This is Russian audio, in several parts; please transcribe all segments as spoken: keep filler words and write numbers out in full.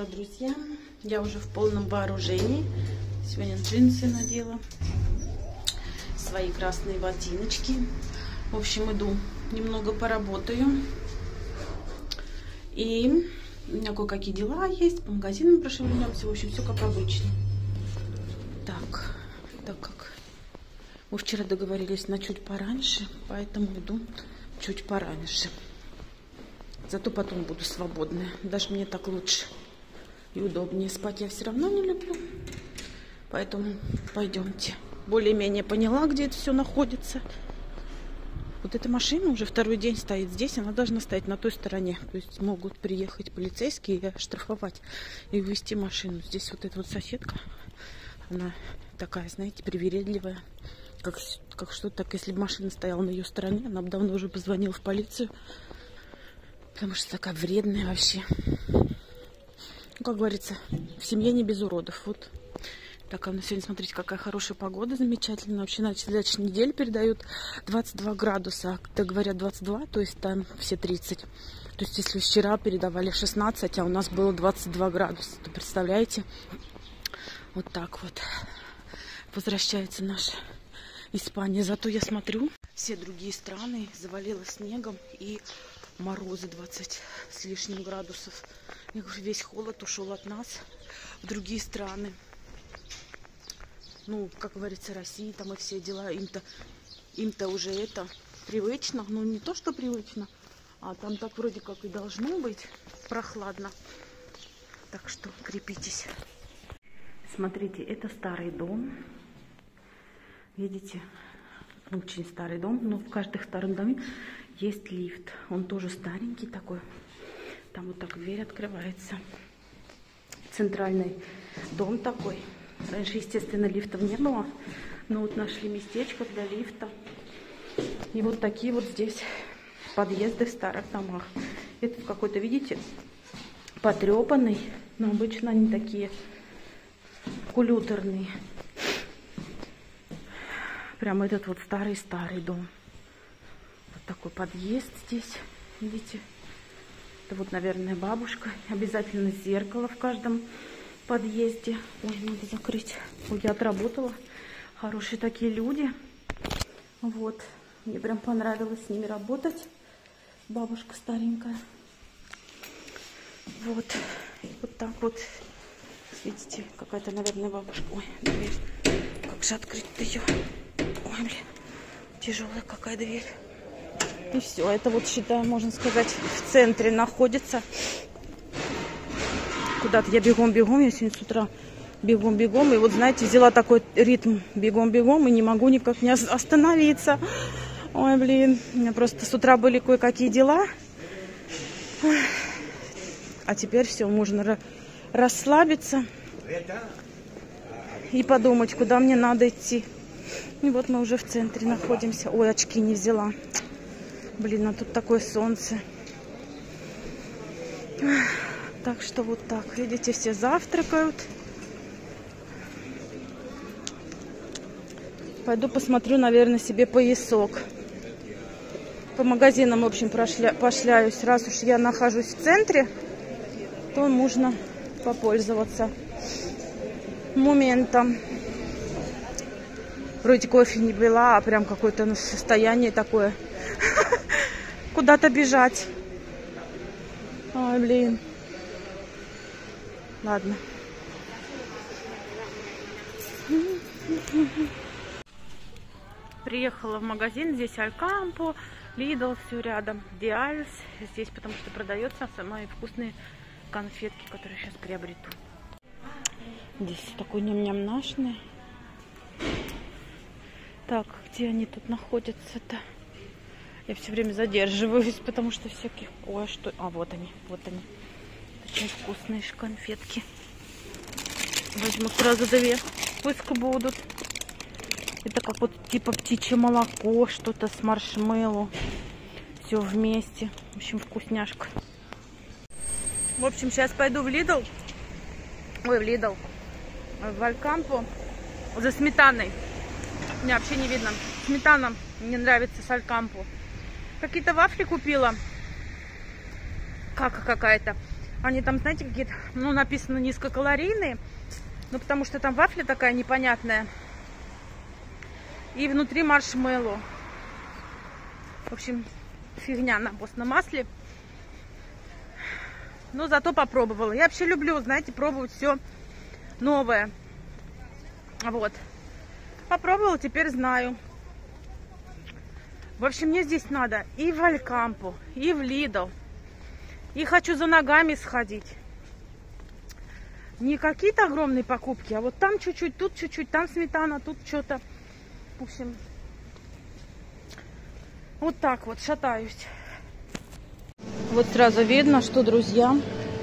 утро, друзья! Я уже в полном вооружении. Сегодня джинсы надела, свои красные ботиночки. В общем, иду немного поработаю. И у меня кое-какие дела есть, по магазинам прошвырнемся. В общем, все как обычно. Так, так как мы вчера договорились на чуть пораньше, поэтому иду чуть пораньше. Зато потом буду свободная. Даже мне так лучше и удобнее. Спать я все равно не люблю. Поэтому пойдемте. Более-менее поняла, где это все находится. Вот эта машина уже второй день стоит здесь. Она должна стоять на той стороне. То есть могут приехать полицейские и оштрафовать и увезти машину. Здесь вот эта вот соседка. Она такая, знаете, привередливая. Как, как что-то так, если бы машина стояла на ее стороне, она бы давно уже позвонила в полицию. Потому что такая вредная вообще. Ну, как говорится, в семье не без уродов. Вот. Так, а у нас сегодня, смотрите, какая хорошая погода, замечательная. Вообще, на следующей неделе передают двадцать два градуса. А когда говорят двадцать два, то есть там все тридцать. То есть, если вчера передавали шестнадцать, а у нас было двадцать два градуса, то представляете? Вот так вот возвращается наша Испания. Зато я смотрю, все другие страны завалило снегом и морозы двадцать с лишним градусов. Я говорю, весь холод ушел от нас в другие страны. Ну, как говорится, России там и все дела. Им-то им-то уже это привычно. Ну, не то, что привычно, а там так вроде как и должно быть прохладно. Так что крепитесь. Смотрите, это старый дом. Видите? Очень старый дом. Но в каждом старом доме есть лифт. Он тоже старенький такой. Там вот так дверь открывается. Центральный дом такой. Раньше, естественно, лифтов не было. Но вот нашли местечко для лифта. И вот такие вот здесь подъезды в старых домах. Это какой-то, видите, потрепанный. Но обычно они такие кулюторные. Прямо этот вот старый-старый дом. Вот такой подъезд здесь. Видите? Это вот, наверное, бабушка. Обязательно зеркало в каждом подъезде. Ой, надо закрыть. Ой, я отработала. Хорошие такие люди. Вот. Мне прям понравилось с ними работать. Бабушка старенькая. Вот. Вот так вот. Видите, какая-то, наверное, бабушка. Ой, дверь. Как же открыть-то ее? Ой, блин. Тяжелая какая дверь. И все, это вот, считаю, можно сказать, в центре находится. Куда-то я бегом-бегом, я сегодня с утра бегом-бегом. И вот, знаете, взяла такой ритм бегом-бегом и не могу никак не остановиться. Ой, блин, у меня просто с утра были кое-какие дела. А теперь все, можно расслабиться и подумать, куда мне надо идти. И вот мы уже в центре находимся. Ой, очки не взяла. Блин, а тут такое солнце. Так что вот так. Видите, все завтракают. Пойду посмотрю, наверное, себе поясок. По магазинам, в общем, прошля... пошляюсь. Раз уж я нахожусь в центре, то нужно попользоваться моментом. Вроде кофе не пила, а прям какое-то состояние такое. Куда-то бежать. Ой, блин. Ладно. Приехала в магазин. Здесь Алькампо, Lidl, все рядом. Диальс. Здесь потому что продается самые вкусные конфетки, которые сейчас приобрету. Здесь такой ням-ням-нашный. Так, где они тут находятся-то? Я все время задерживаюсь, потому что всяких... Ой, что... А, вот они, вот они. Очень вкусные конфетки. Возьму сразу две. Пусть будут. Это как вот типа птичье молоко, что-то с маршмеллоу. Все вместе. В общем, вкусняшка. В общем, сейчас пойду в Lidl. Ой, в Lidl. В Алькампо. За сметаной. Меня вообще не видно. Сметана мне нравится с Алькампо. Какие-то вафли купила. Кака какая-то. Они там, знаете, какие-то, ну, написано низкокалорийные. Ну, потому что там вафля такая непонятная. И внутри маршмеллоу. В общем, фигня на постном масле. Но зато попробовала. Я вообще люблю, знаете, пробовать все новое. Вот. Попробовала, теперь знаю. В общем, мне здесь надо и в Алькампу, и в Лидл. И хочу за ногами сходить. Не какие-то огромные покупки, а вот там чуть-чуть, тут чуть-чуть, там сметана, тут что-то. В общем, вот так вот шатаюсь. Вот сразу видно, что, друзья,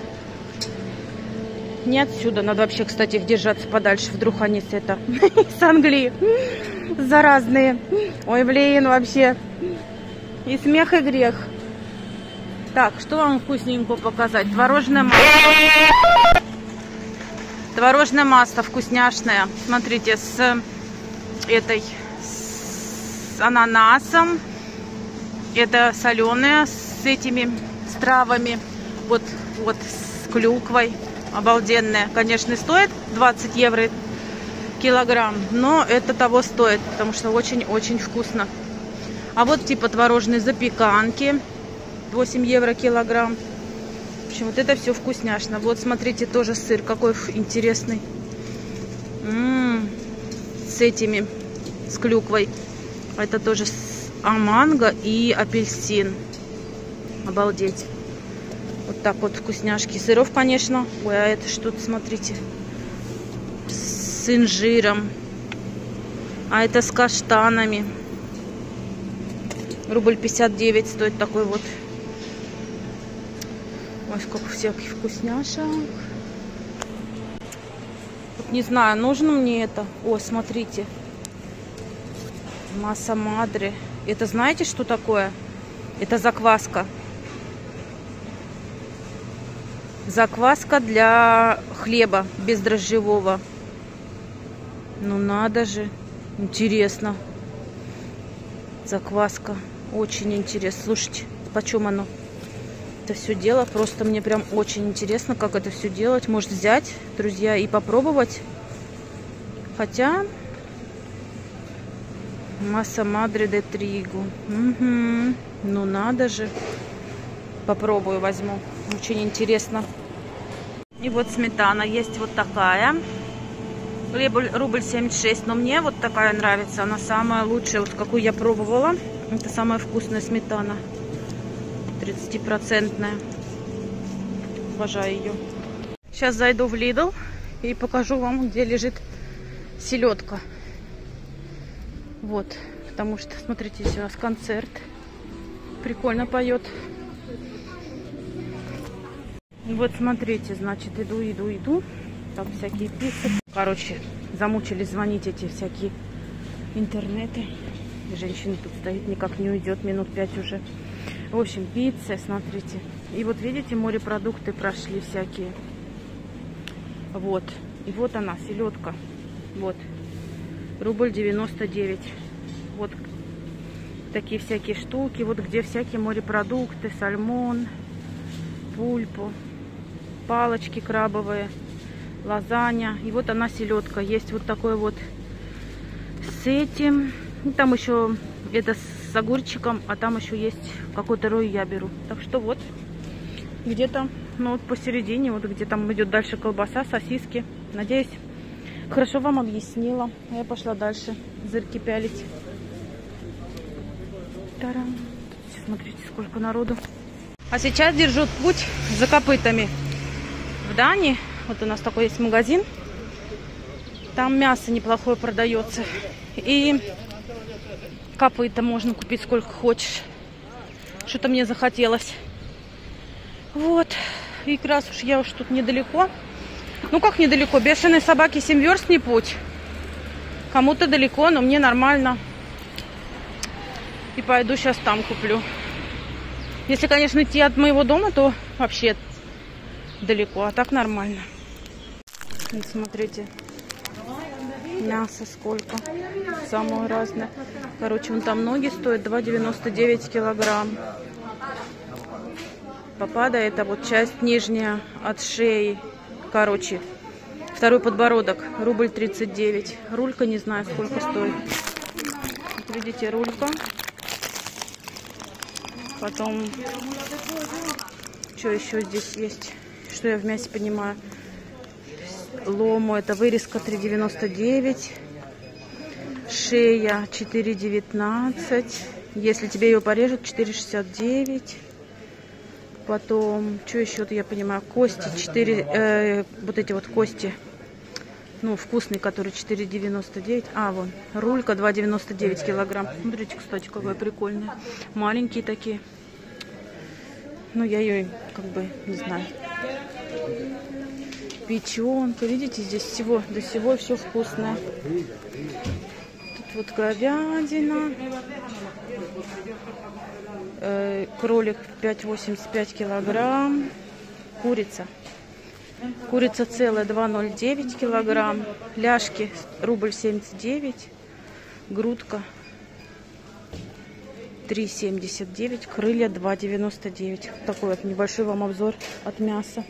не отсюда. Надо вообще, кстати, их держаться подальше. Вдруг они с, это, с Англии заразные. Ой, блин, вообще. И смех, и грех. Так, что вам вкусненького показать? Творожное масло. Творожное масло вкусняшное. Смотрите, с этой, с ананасом. Это соленое с этими с травами. Вот, вот с клюквой. Обалденное. Конечно, стоит двадцать евро килограмм, но это того стоит, потому что очень-очень вкусно. А вот типа творожные запеканки. восемь евро килограмм. В общем, вот это все вкусняшно. Вот, смотрите, тоже сыр какой интересный. М-м-м, с этими, с клюквой. Это тоже с а манго и апельсин. Обалдеть. Вот так вот вкусняшки. Сыров, конечно. Ой, а это что-то, смотрите. С инжиром. А это с каштанами. Рубль пятьдесят девять стоит такой вот. Ой, сколько всяких вкусняшек. Вот не знаю, нужно мне это. О, смотрите. Масса мадре. Это знаете, что такое? Это закваска. Закваска для хлеба бездрожжевого. Ну надо же. Интересно. Закваска. Очень интересно. Слушайте, почем оно? Это все дело. Просто мне прям очень интересно, как это все делать. Может взять, друзья, и попробовать. Хотя... Масса мадре де тригу. Угу. Ну надо же. Попробую, возьму. Очень интересно. И вот сметана есть вот такая. Рубль семьдесят шесть. Но мне вот такая нравится. Она самая лучшая, вот какую я пробовала. Это самая вкусная сметана. тридцатипроцентная. Обожаю ее. Сейчас зайду в Lidl и покажу вам, где лежит селедка. Вот. Потому что, смотрите, здесь у нас концерт. Прикольно поет. Вот смотрите, значит, иду, иду, иду. Там всякие пицца. Короче, замучились звонить эти всякие интернеты. И женщина тут стоит, никак не уйдет, минут пять уже. В общем, пицца, смотрите. И вот видите, морепродукты прошли всякие. Вот. И вот она, селедка. Вот. Рубль девяносто девять. Вот такие всякие штуки. Вот где всякие морепродукты, сальмон, пульпу, палочки крабовые, лазанья. И вот она, селедка. Есть вот такой вот с этим. И там еще это с огурчиком, а там еще есть какой-то рой я беру. Так что вот где-то, ну вот посередине, вот где там идет дальше колбаса, сосиски. Надеюсь, хорошо вам объяснила. Я пошла дальше зырки пялить. Тарам. Смотрите, сколько народу. А сейчас держу путь за копытами. В Дании, вот у нас такой есть магазин. Там мясо неплохое продается. И копыта можно купить сколько хочешь. Что-то мне захотелось. Вот. И как раз уж я уж тут недалеко. Ну как недалеко? Бешеные собаки семь верст не путь. Кому-то далеко, но мне нормально. И пойду сейчас там куплю. Если, конечно, идти от моего дома, то вообще далеко. А так нормально. Вот смотрите. Мясо сколько. Самое разное. Короче, вон там ноги стоят два девяносто девять килограмм. Папада — это вот часть нижняя от шеи, короче. Второй подбородок, рубль тридцать девять. Рулька, не знаю, сколько стоит. Вот видите, рулька. Потом, что еще здесь есть, что я в мясе понимаю. Лому — это вырезка три девяносто девять. Шея четыре девятнадцать. Если тебе ее порежут, четыре шестьдесят девять. Потом, что еще-то я понимаю, кости четыре, э, вот эти вот кости, ну, вкусные, которые четыре девяносто девять. А, вон, рулька два девяносто девять килограмм. Смотрите, кстати, какая прикольная. Маленькие такие. Ну, я ее, как бы, не знаю. Печенка, видите, здесь всего, до всего все вкусное. Тут вот говядина. Э, кролик пять восемьдесят пять килограмм. Курица. Курица целая два ноль девять килограмм. Ляжки рубль семьдесят девять. Грудка три семьдесят девять. Крылья два девяносто девять. Такой вот небольшой вам обзор от мяса.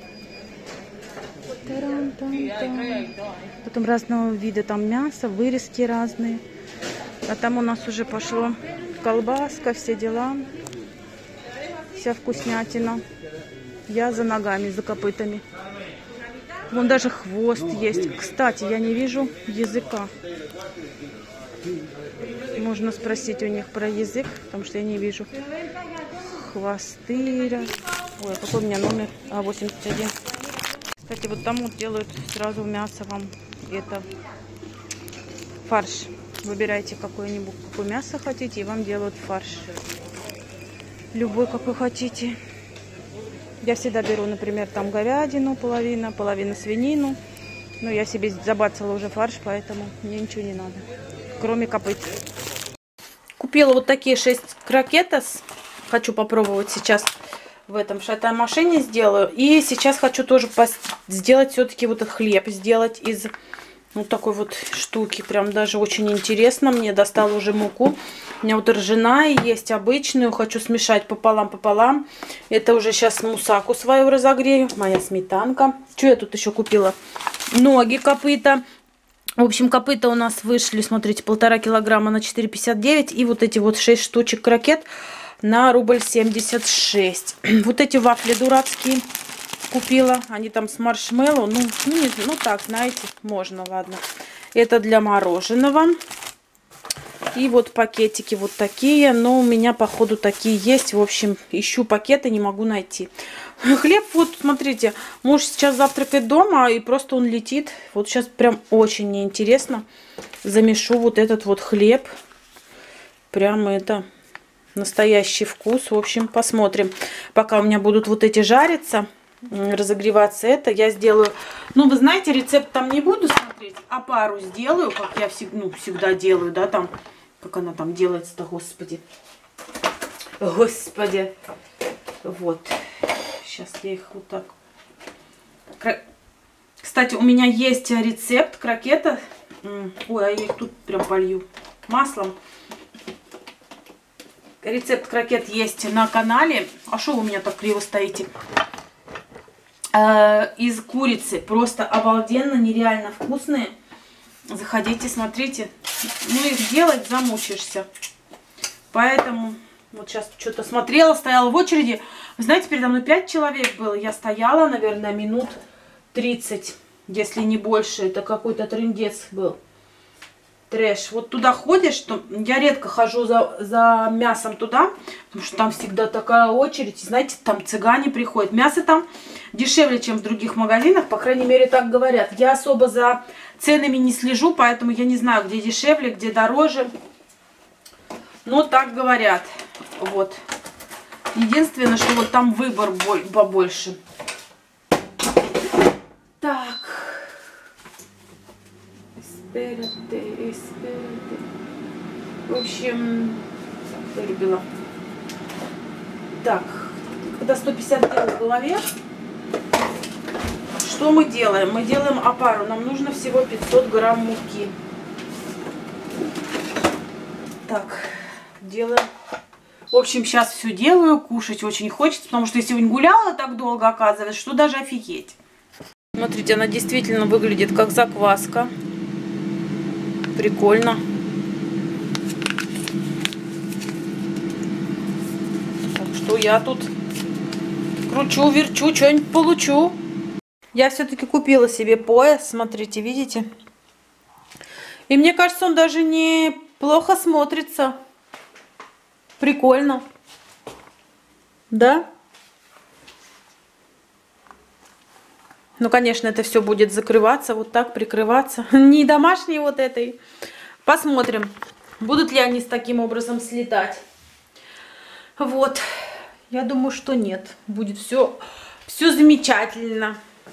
Тарам-там-там. Потом разного вида там мясо, вырезки разные. А там у нас уже пошло колбаска, все дела. Вся вкуснятина. Я за ногами, за копытами. Вон даже хвост есть. Кстати, я не вижу языка. Можно спросить у них про язык, потому что я не вижу. Хвосты. Ой, какой у меня номер? А, восемьдесят один. Кстати, вот там вот делают сразу мясо вам. Это фарш. Выбирайте какое-нибудь, какое мясо хотите, и вам делают фарш. Любой, какой хотите. Я всегда беру, например, там говядину половина, половина свинину. Но я себе забацала уже фарш, поэтому мне ничего не надо. Кроме копыт. Купила вот такие шесть крокетос. Хочу попробовать сейчас в этом шатай-машине сделаю. И сейчас хочу тоже сделать все-таки вот этот хлеб. Сделать из вот такой вот штуки. Прям даже очень интересно. Мне достала уже муку. У меня вот ржаная есть, обычную. Хочу смешать пополам-пополам. Это уже сейчас мусаку свою разогрею. Моя сметанка. Что я тут еще купила? Ноги копыта. В общем, копыта у нас вышли, смотрите, полтора килограмма на четыре пятьдесят девять. И вот эти вот шесть штучек крокет на рубль семьдесят шесть. Вот эти вафли дурацкие купила. Они там с маршмеллоу. Ну, ну, не, ну так, знаете, можно, ладно. Это для мороженого. И вот пакетики вот такие. Но у меня, походу, такие есть. В общем, ищу пакеты, не могу найти. Хлеб, вот, смотрите, муж сейчас завтракает дома, и просто он летит. Вот сейчас прям очень неинтересно. Замешу вот этот вот хлеб. Прямо это... настоящий вкус. В общем, посмотрим. Пока у меня будут вот эти жариться, разогреваться это, я сделаю... Ну, вы знаете, рецепт там не буду смотреть, а пару сделаю, как я всегда, ну, всегда делаю, да, там... Как она там делается-то, господи. Господи. Вот. Сейчас я их вот так... Кстати, у меня есть рецепт крокета. Ой, а я их тут прям полью маслом. Рецепт крокет есть на канале. А что вы у меня так криво стоите? Э, из курицы. Просто обалденно, нереально вкусные. Заходите, смотрите. Ну, их делать замучишься. Поэтому вот сейчас что-то смотрела, стояла в очереди. Вы знаете, передо мной пять человек было. Я стояла, наверное, минут тридцать, если не больше. Это какой-то трындец был. Трэш. Вот туда ходишь, что я редко хожу за, за мясом туда, потому что там всегда такая очередь. Знаете, там цыгане приходят. Мясо там дешевле, чем в других магазинах, по крайней мере, так говорят. Я особо за ценами не слежу, поэтому я не знаю, где дешевле, где дороже. Но так говорят. Вот. Единственное, что вот там выбор побольше. Так. В общем, вырубила. Так, когда сто пятьдесят дел в голове, что мы делаем? Мы делаем опару. Нам нужно всего пятьсот грамм муки. Так, делаем В общем, сейчас все делаю, кушать очень хочется, потому что я сегодня гуляла так долго, оказывается, что даже офигеть. Смотрите, она действительно выглядит как закваска. Прикольно. Так что я тут кручу, верчу, что-нибудь получу. Я все-таки купила себе пояс, смотрите, видите? И мне кажется, он даже неплохо смотрится. Прикольно. Да? Ну, конечно, это все будет закрываться, вот так прикрываться. Не домашней вот этой. Посмотрим, будут ли они с таким образом слетать. Вот. Я думаю, что нет. Будет все, все замечательно.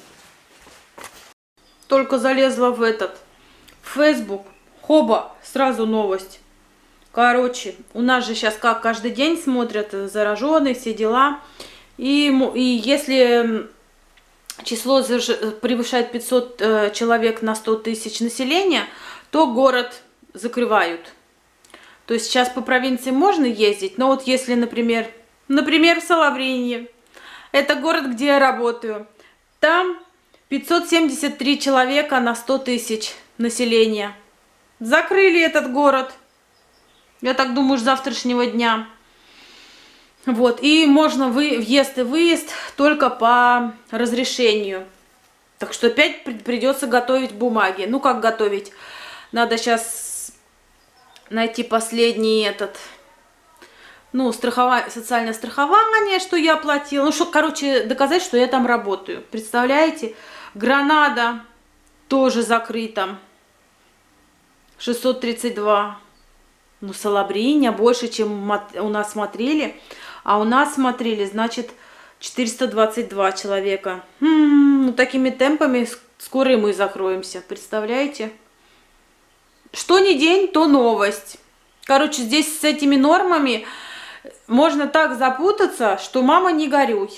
Только залезла в этот, в Facebook. Хоба, сразу новость. Короче, у нас же сейчас как каждый день смотрят зараженные, все дела. И, и если число превышает пятьсот э, человек на сто тысяч населения, то город закрывают. То есть сейчас по провинции можно ездить, но вот если, например, например, в Салабрине, это город, где я работаю, там пятьсот семьдесят три человека на сто тысяч населения. Закрыли этот город. Я так думаю, с завтрашнего дня. Вот, и можно вы, въезд и выезд только по разрешению. Так что опять придется готовить бумаги. Ну, как готовить? Надо сейчас найти последний этот, ну, страхование, социальное страхование, что я оплатила. Ну, что, короче, доказать, что я там работаю. Представляете? Гранада тоже закрыта. шестьсот тридцать два. Ну, Салабриня больше, чем у нас смотрели. А у нас смотрели, значит, четыреста двадцать два человека. М-м, ну, такими темпами скоро и мы закроемся. Представляете? Что ни день, то новость. Короче, здесь с этими нормами можно так запутаться, что мама не горюй.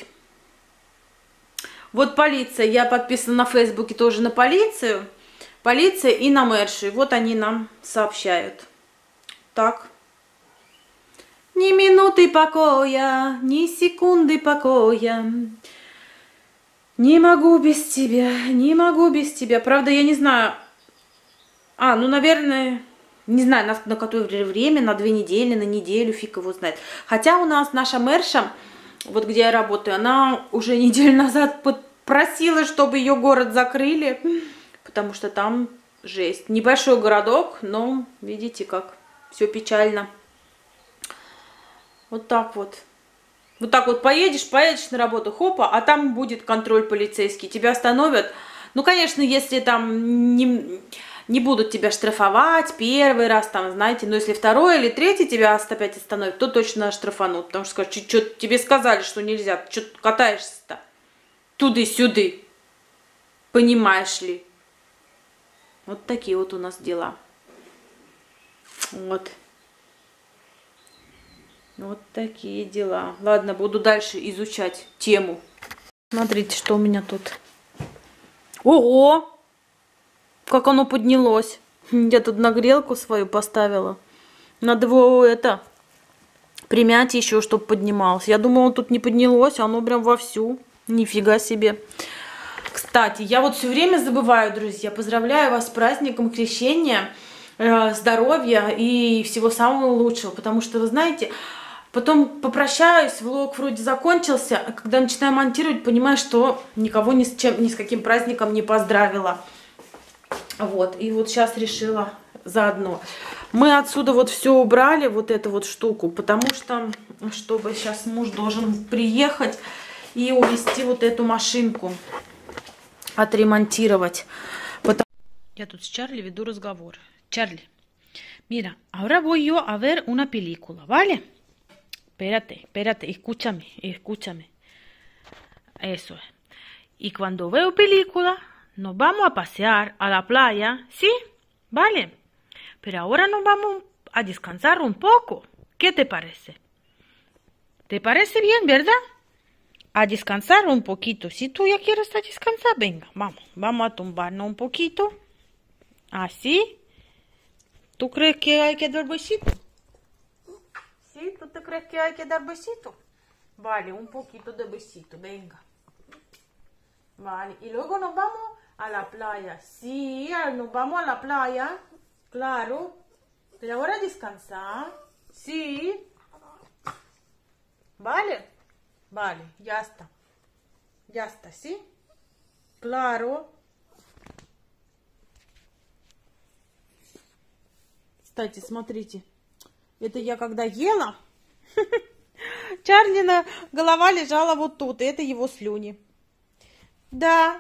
Вот полиция. Я подписана на Фейсбуке тоже на полицию. Полиция и на мэрши. Вот они нам сообщают. Так. Ни минуты покоя, ни секунды покоя. Не могу без тебя, не могу без тебя. Правда, я не знаю. А, ну, наверное, не знаю, на, на какое время, на две недели, на неделю, фиг его знает. Хотя у нас наша мэрша, вот где я работаю, она уже неделю назад просила, чтобы ее город закрыли, потому что там жесть. Небольшой городок, но видите, как все печально. Вот так вот. Вот так вот поедешь, поедешь на работу, хопа, а там будет контроль полицейский. Тебя остановят. Ну, конечно, если там не, не будут тебя штрафовать первый раз, там, знаете, но если второй или третий тебя опять остановят, то точно штрафанут. Потому что скажут, что тебе сказали, что нельзя, что катаешься-то туды-сюды. Понимаешь ли? Вот такие вот у нас дела. Вот. Вот такие дела. Ладно, буду дальше изучать тему. Смотрите, что у меня тут. Ого! Как оно поднялось. Я тут нагрелку свою поставила. Надо его это примять еще, чтобы поднималось. Я думала, он тут не поднялось, а оно прям вовсю. Нифига себе. Кстати, я вот все время забываю, друзья. Поздравляю вас с праздником Крещения, э, здоровья и всего самого лучшего. Потому что, вы знаете, потом попрощаюсь, влог вроде закончился, а когда начинаю монтировать, понимаю, что никого ни с чем, ни с каким праздником не поздравила. Вот, и вот сейчас решила заодно. Мы отсюда вот все убрали, вот эту вот штуку, потому что, чтобы сейчас муж должен приехать и увезти вот эту машинку, отремонтировать. Потому... Я тут с Чарли веду разговор. Чарли, mira, ahora voy yo a ver una película, ¿vale? Espérate, espérate, escúchame, escúchame. Eso es. Y cuando veo película, nos vamos a pasear a la playa, ¿sí? ¿Vale? Pero ahora nos vamos a descansar un poco. ¿Qué te parece? ¿Te parece bien, verdad? A descansar un poquito. Si tú ya quieres a descansar, venga, vamos. Vamos a tumbarnos un poquito. Así. ¿Tú crees que hay que dar besito? Sí, ¿tú te crees que hay que dar besito? Vale, un poquito de besito, venga. Vale, y luego nos vamos a la playa. Sí, nos vamos a la playa. Claro. ¿Te ahora a descansar? Sí. Vale. Vale, ya está. Ya está, ¿sí? Claro. Кстати, смотрите. Это я когда ела. Чарлина голова лежала вот тут. И это его слюни. Да.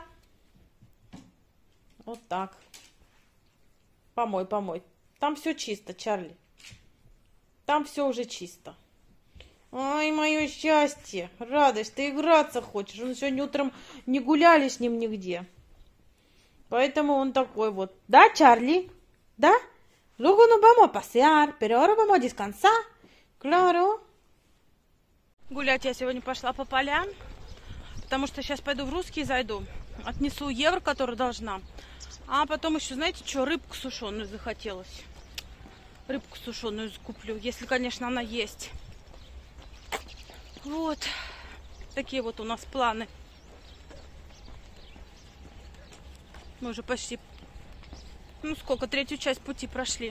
Вот так. Помой, помой. Там все чисто, Чарли. Там все уже чисто. Ай, мое счастье. Радость, ты играться хочешь. Он сегодня утром не гуляли с ним нигде. Поэтому он такой вот. Да, Чарли? Да? Luego nos vamos a pasear, pero ahora vamos a descansar. Claro. Гулять я сегодня пошла по полям, потому что сейчас пойду в русский зайду. Отнесу евро, который должна. А потом еще, знаете, что, рыбку сушеную захотелось. Рыбку сушеную куплю, если, конечно, она есть. Вот. Такие вот у нас планы. Мы уже почти... Ну сколько, третью часть пути прошли.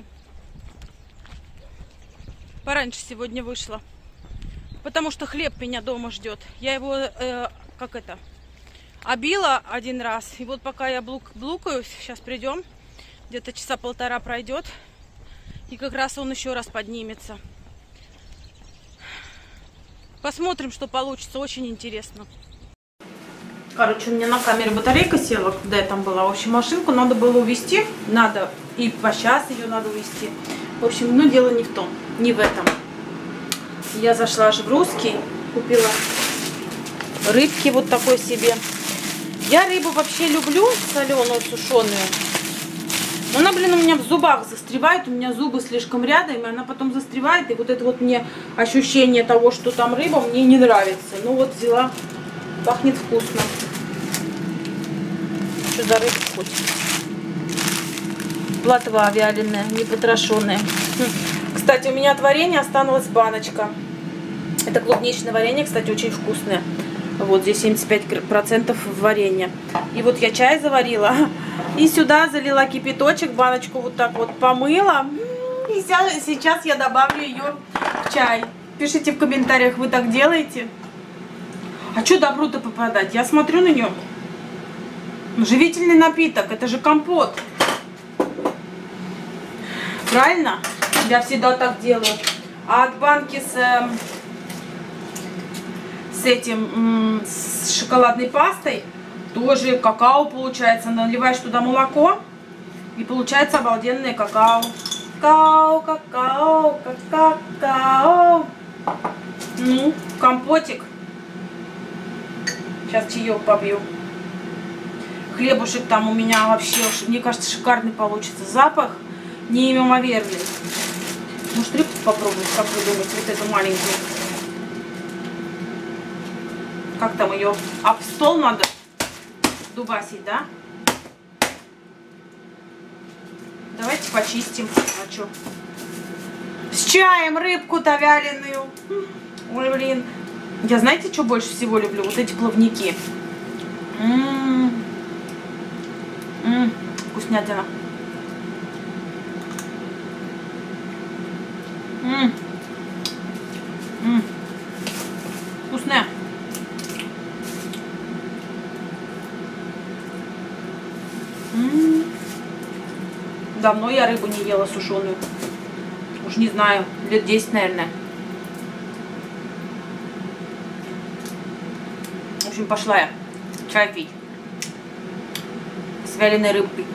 Пораньше сегодня вышла. Потому что хлеб меня дома ждет. Я его, э, как это, обила один раз. И вот пока я блук, блукаюсь, сейчас придем. Где-то часа полтора пройдет. И как раз он еще раз поднимется. Посмотрим, что получится. Очень интересно. Короче, у меня на камере батарейка села, когда я там была. В общем, машинку надо было увезти. Надо. И по час ее надо увезти. В общем, ну дело не в том. Не в этом. Я зашла аж в русский. Купила рыбки вот такой себе. Я рыбу вообще люблю, соленую, сушеную. Но она, блин, у меня в зубах застревает. У меня зубы слишком рядом, и она потом застревает. И вот это вот мне ощущение того, что там рыба, мне не нравится. Ну вот взяла. Пахнет вкусно. Что за рыба хоть? Плотва вяленая, не потрошенная. Кстати, у меня от варенья осталась баночка. Это клубничное варенье, кстати, очень вкусное. Вот здесь семьдесят пять процентов варенья. И вот я чай заварила. И сюда залила кипяточек, баночку вот так вот помыла. И сейчас я добавлю ее в чай. Пишите в комментариях, вы так делаете? А что добру-то попадать? Я смотрю на нее. Живительный напиток. Это же компот. Правильно? Я всегда так делаю. А от банки с, с этим, с шоколадной пастой тоже какао получается. Наливаешь туда молоко и получается обалденное какао. Какао, какао, какао. Ну, компотик. Сейчас чаек побью. Хлебушек там у меня вообще, мне кажется, шикарный получится. Запах неимоверный. Может, рыбку попробовать, как вы думаете, вот эту маленькую? Как там ее? Об стол надо дубасить, да? Давайте почистим. А что? С чаем рыбку-то вяленую. Ой, блин. Я знаете, что больше всего люблю? Вот эти плавники. М-м-м. М-м, вкуснятина. М-м. М-м. Вкусная. М-м. Давно я рыбу не ела сушеную. Уж не знаю, лет десять, наверное. В общем, пошла я чай пить с вяленой рыбкой.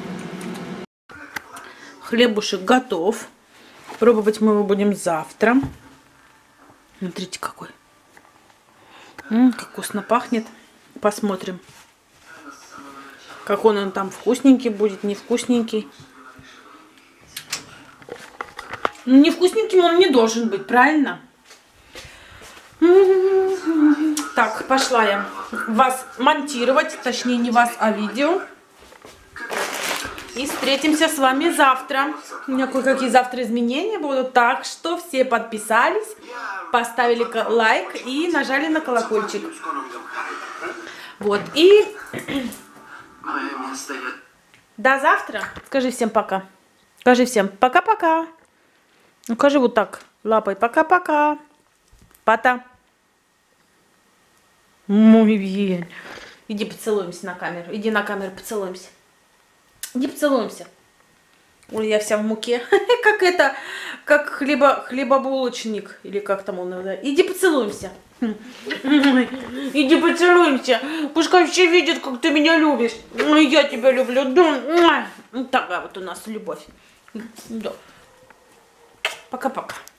Хлебушек готов. Пробовать мы его будем завтра. Смотрите, какой. М-м, как вкусно пахнет. Посмотрим, как он, он там вкусненький будет, невкусненький. Невкусненьким он не должен быть, правильно? Так, пошла я вас монтировать, точнее не вас, а видео. И встретимся с вами завтра. У меня кое-какие завтра изменения будут. Так что все подписались, поставили лайк и нажали на колокольчик. Вот. И до завтра. Скажи всем пока. Скажи всем пока-пока. Ну, скажи вот так лапой. Пока-пока. Пата. Мой вень. Иди поцелуемся на камеру. Иди на камеру поцелуемся. Иди поцелуемся. Ой, я вся в муке. Как это, как хлеба, хлебобулочник. Или как там он называется. Иди поцелуемся. Иди поцелуемся. Пускай все видят, как ты меня любишь. Я тебя люблю. Да. Такая вот у нас любовь. Да. Пока-пока.